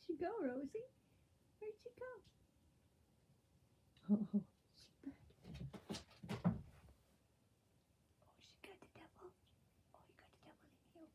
she go, Rosie? Where'd she go? Oh, she back. Oh, she got the devil. Oh, you got the devil in you.